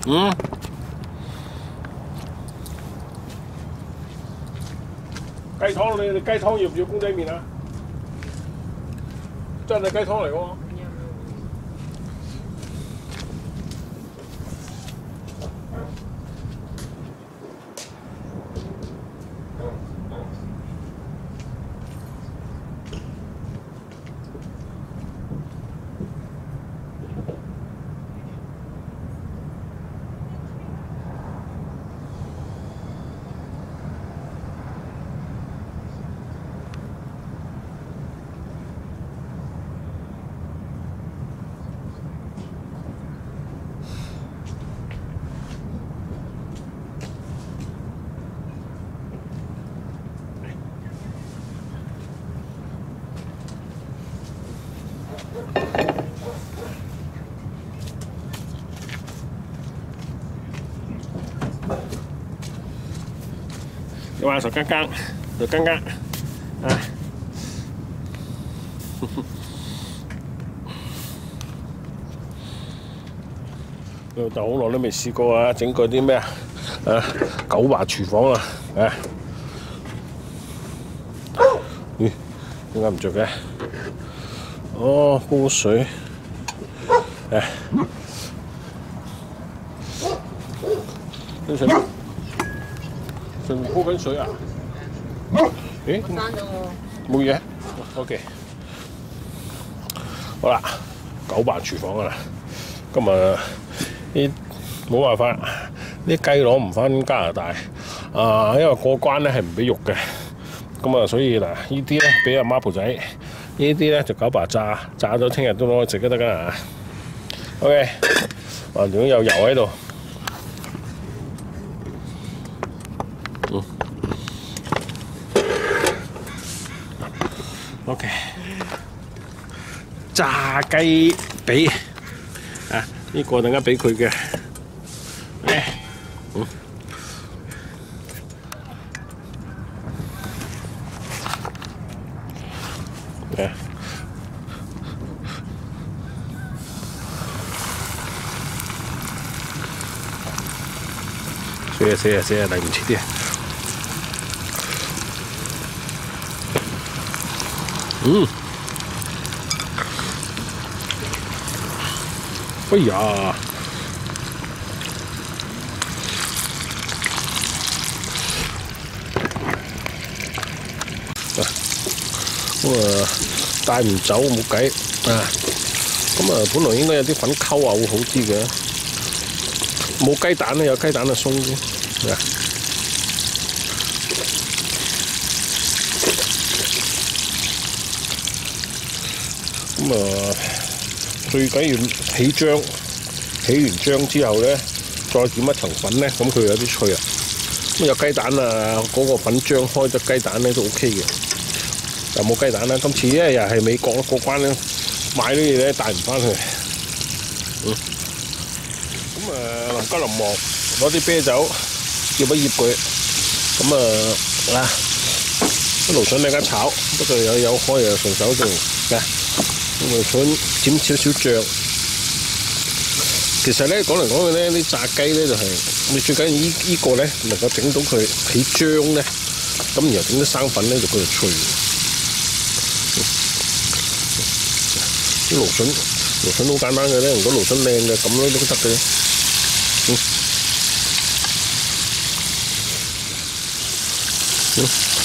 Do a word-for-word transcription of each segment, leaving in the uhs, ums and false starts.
嗯。雞湯你你雞湯要唔要公仔麵啊？真係雞湯嚟喎。你話熟更更，熟更更，啊！老豆好耐都未試過啊，整過啲咩啊？啊，狗爸廚房啊，啊！咦，點解唔着嘅？哦，煲水，誒，跟住咧。上面煲緊水啊？咦？冇嘢 ，OK。好啦，狗爸廚房啊！今日啲冇辦法，啲雞攞唔翻加拿大啊，因為過關咧係唔俾肉嘅。咁啊，所以嗱，呢啲咧俾阿媽婆仔，呢啲咧就狗爸炸，炸咗聽日都攞去食都得㗎。OK， 橫掂有油喺度。嗯 ，OK， 炸雞髀啊！呢、這個等間俾佢嘅，誒，嗯，誒，死啊死啊死啊！嚟唔切啲。嗯，哎呀，咁啊帶唔走冇計啊！咁啊本來應該有啲粉溝啊會好啲嘅，冇雞蛋咧，有雞蛋就鬆啲啊！咁啊，最緊要起漿，起完漿之後咧，再點一層粉咧，咁佢有啲脆啊。咁有雞蛋啊，嗰、那個粉漿開咗雞蛋咧都 OK 嘅。又冇雞蛋啦，今次咧又係美國過關咧，買啲嘢咧帶唔翻去。嗯。咁啊，臨急臨忙攞啲啤酒醃一醃佢，咁啊嗱，啲蘆筍你而家炒，不過有有開又順手做嘅。蘆筍點少少醬。其實咧講嚟講去咧，啲炸雞咧就係、是、你最緊要依依個咧能夠整到佢起漿咧，咁然後整啲生粉咧就佢就脆。啲蘆筍蘆筍好簡單嘅咧，如果蘆筍靚嘅咁樣都得嘅。嗯。嗯。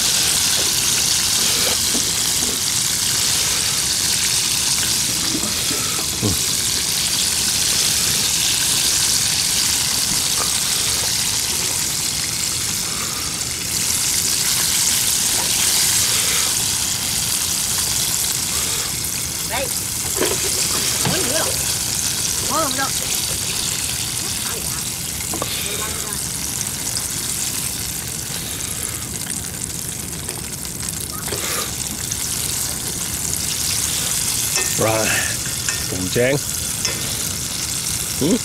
哇，咁正，嗯？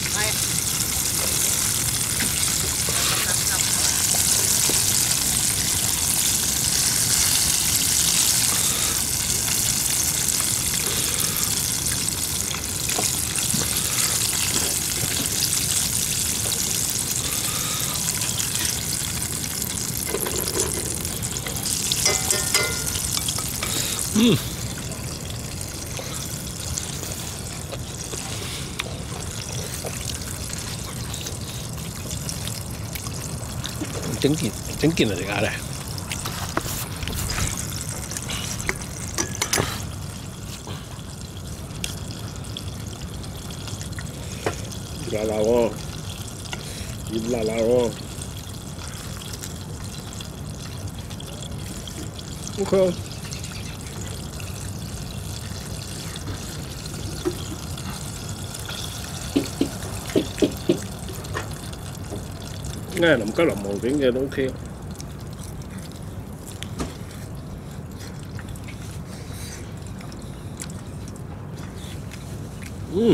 嗯，整件整件嚟㗎咧。熱辣辣喎，熱辣辣喎。OK。啱係臨急臨忙整嘅都 OK。嗯，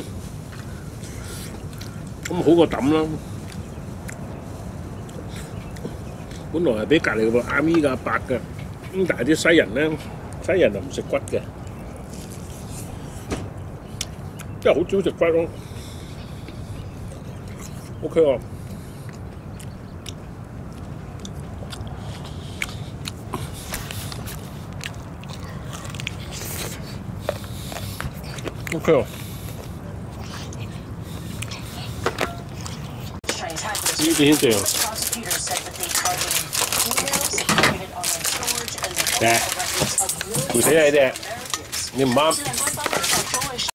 咁好過抌啦。本來係俾隔離個阿咪嘅阿伯嘅，咁但係啲西人咧，西人就唔食骨嘅，即係好少食骨咯。OK 喎。OK 喎。呢啲先正。誒，攰死你哋，你唔啱。